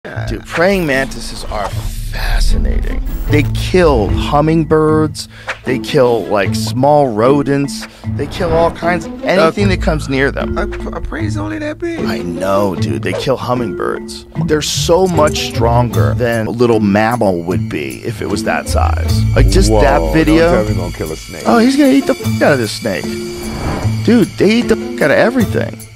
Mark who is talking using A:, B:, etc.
A: Dude, praying mantises are fascinating. They kill hummingbirds. They kill like small rodents. They kill all kinds of anything that comes near them.
B: A prey's only that big.
A: I know, dude. They kill hummingbirds. They're so much stronger than a little mammal would be if it was that size. Like just that video.
B: Don't tell me gonna kill a snake.
A: Oh, he's gonna eat the f out of this snake. Dude, they eat the f out of everything.